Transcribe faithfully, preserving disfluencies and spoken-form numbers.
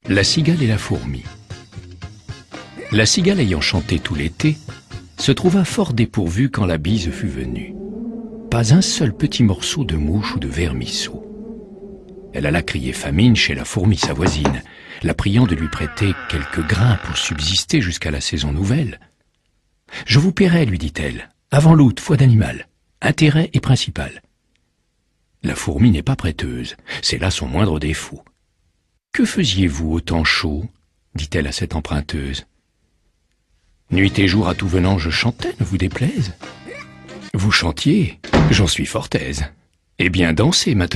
La cigale et la fourmi. La cigale ayant chanté tout l'été, se trouva fort dépourvue quand la bise fut venue. Pas un seul petit morceau de mouche ou de vermisseau. Elle alla crier famine chez la fourmi, sa voisine, la priant de lui prêter quelques grains pour subsister jusqu'à la saison nouvelle. « Je vous paierai, lui dit-elle, avant l'août, foi d'animal. Intérêt est principal. » La fourmi n'est pas prêteuse, c'est là son moindre défaut. « Que faisiez-vous au temps chaud ?» dit-elle à cette emprunteuse. « Nuit et jour à tout venant je chantais, ne vous déplaise. »« Vous chantiez, j'en suis fort aise. Et bien dansez maintenant. »